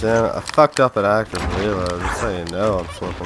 Damn it, I fucked up an active reload, just so you know I'm slipping.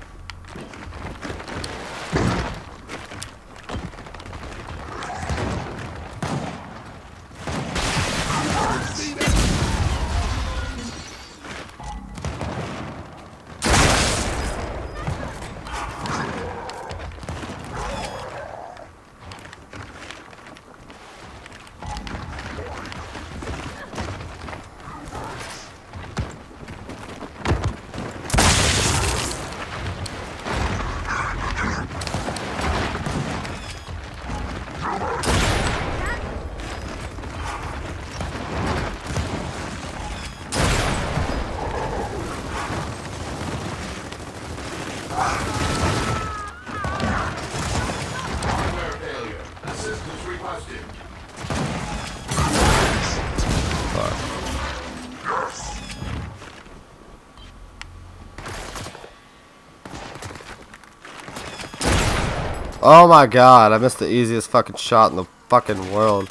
Oh my god, I missed the easiest fucking shot in the fucking world.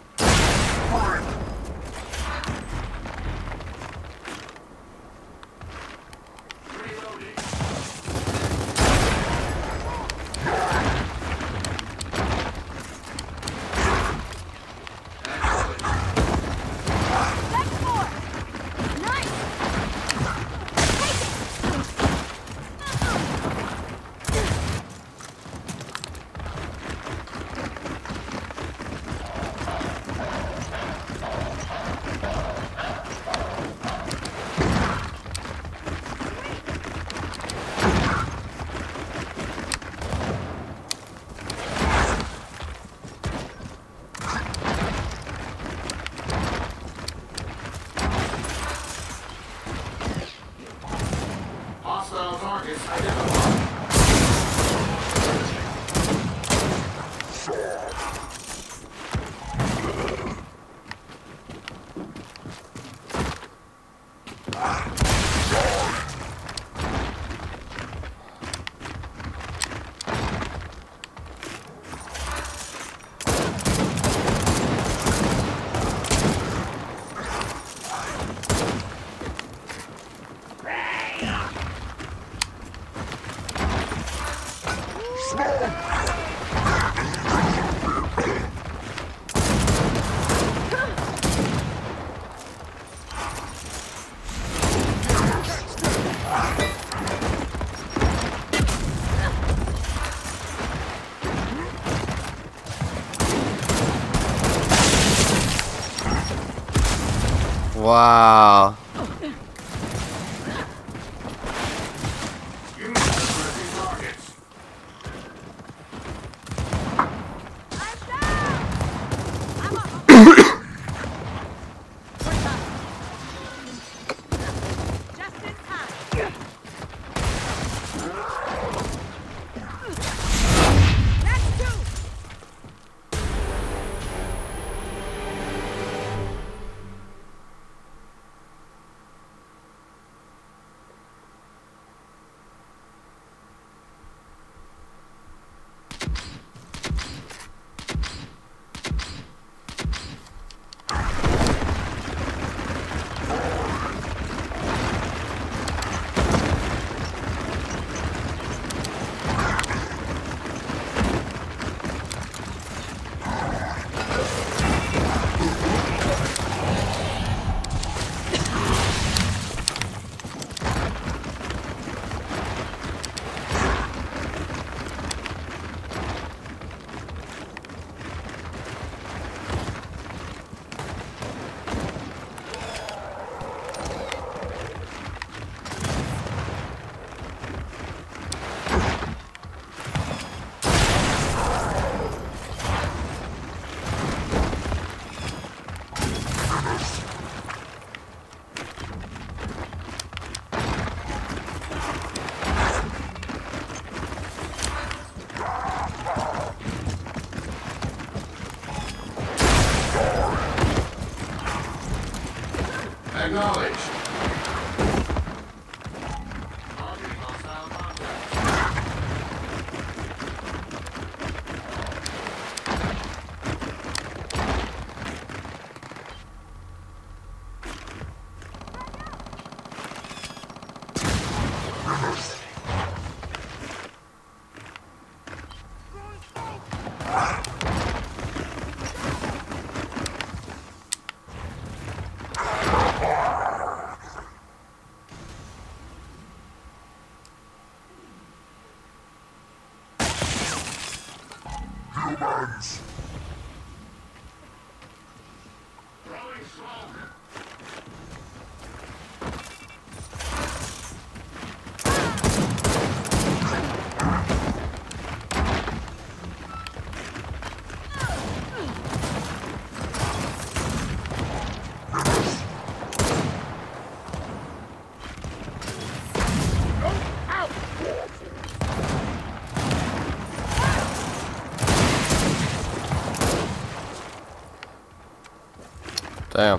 Wow. Acknowledged. Damn.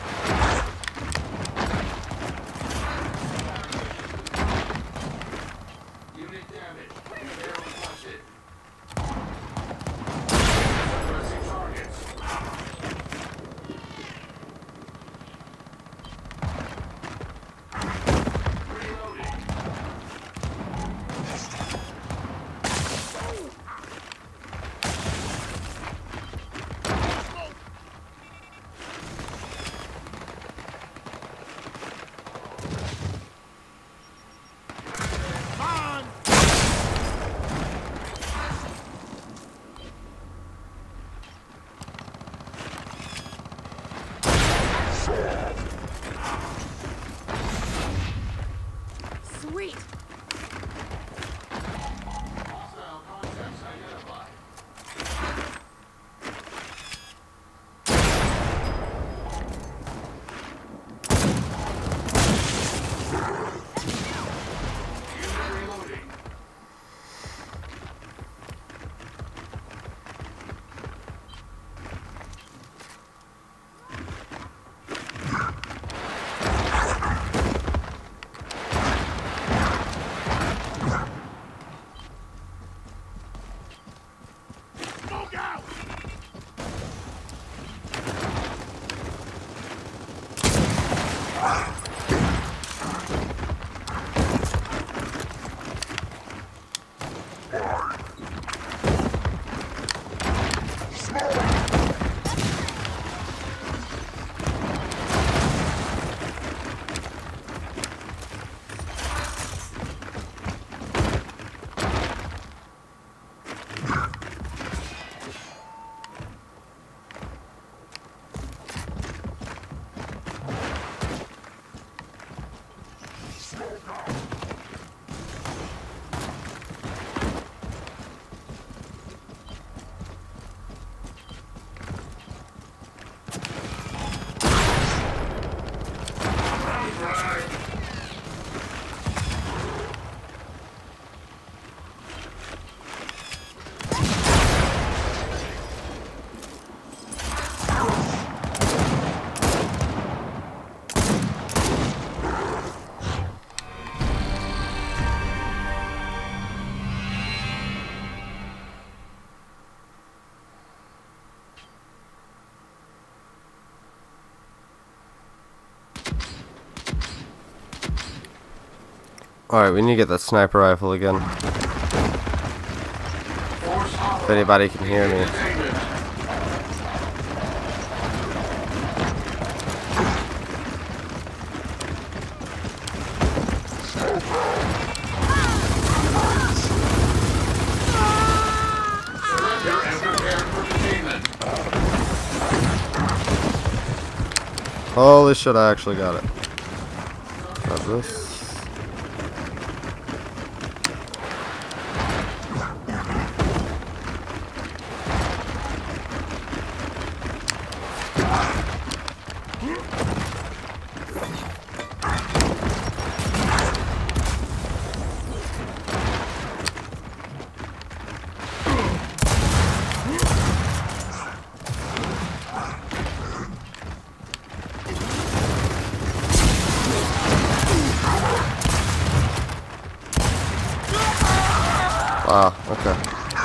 Unit damage. Air requested. Pressing targets. Reloading. Sweet. Hostile contacts identified. Unit reloading. Smoke out! Alright, we need to get that sniper rifle again. If anybody can hear me. Surrender and prepare for containment. Holy shit, I actually got it. Got this. Wow, okay.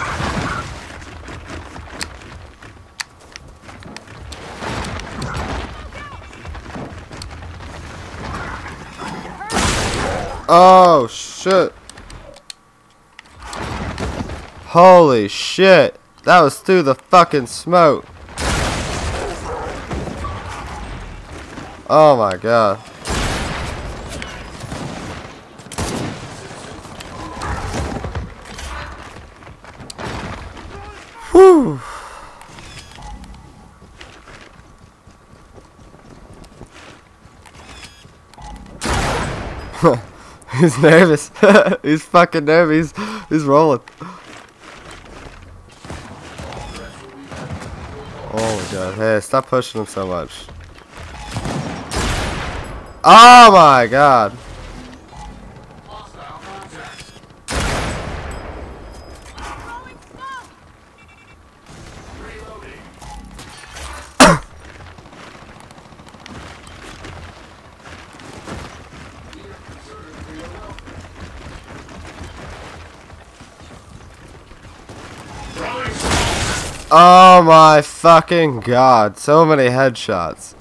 Oh, shit. Holy shit. That was through the fucking smoke. Oh my god. Whew. He's nervous. He's fucking nervous. He's rolling. Oh my god. Hey, stop pushing him so much. Oh my god. Hostile contact. Reloading. Oh my fucking god. So many headshots.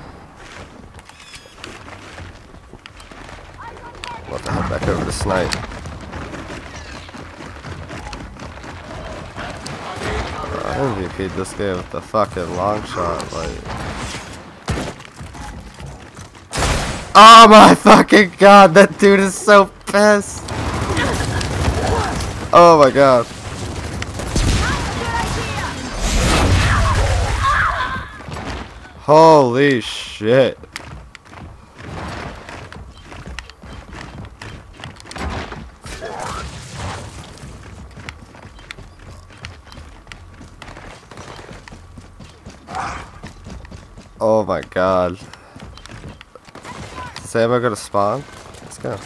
What the hell, back over to snipe. I MVP'd this game with the fucking long shot, like. Oh my fucking god, that dude is so pissed. Oh my god. Holy shit. Oh my god. Say, am I gonna spawn? Let's go.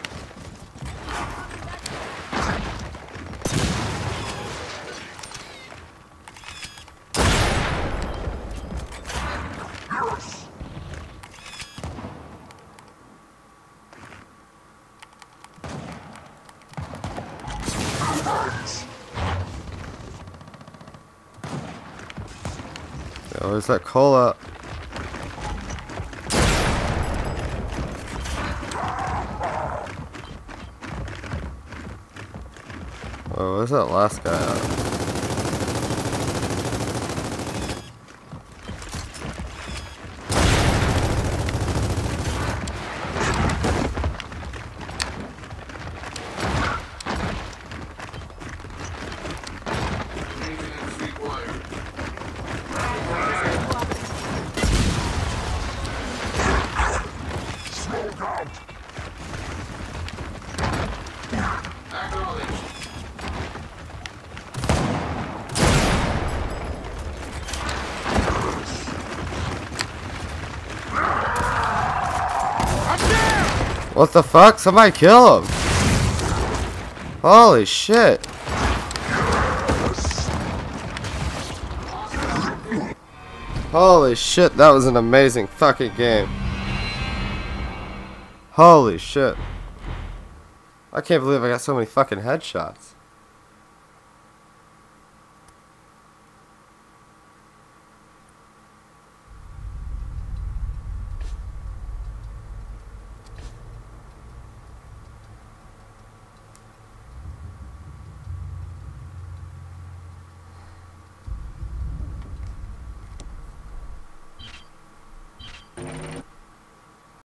Oh, where's that cola? Oh, where's that last guy at? Maintenance required. Smoke out. Acknowledged. What the fuck? Somebody kill him! Holy shit! Holy shit, that was an amazing fucking game. Holy shit. I can't believe I got so many fucking headshots.